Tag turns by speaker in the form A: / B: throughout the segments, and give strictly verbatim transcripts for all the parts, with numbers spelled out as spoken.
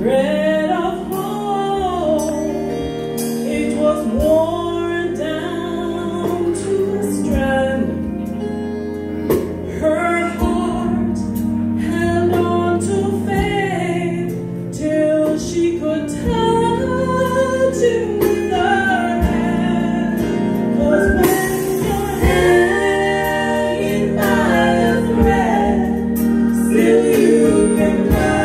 A: Bread of hope, it was worn down to a strand. Her heart held on to faith till she could touch it with her hand. 'Cause when you're hanging by a thread, still you can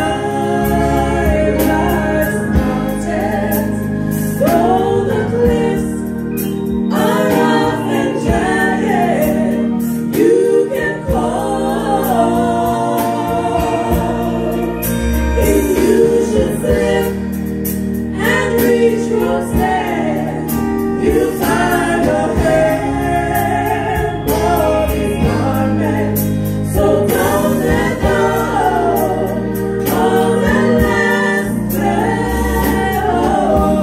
A: climb life's mountains. Though the cliffs are rough and jagged, you can call. If you should slip and reach rope's end, you'll find a hand for his garment. So don't let go of that last thread of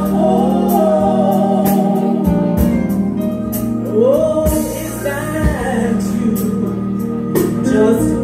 A: hope. Oh, is that you? Just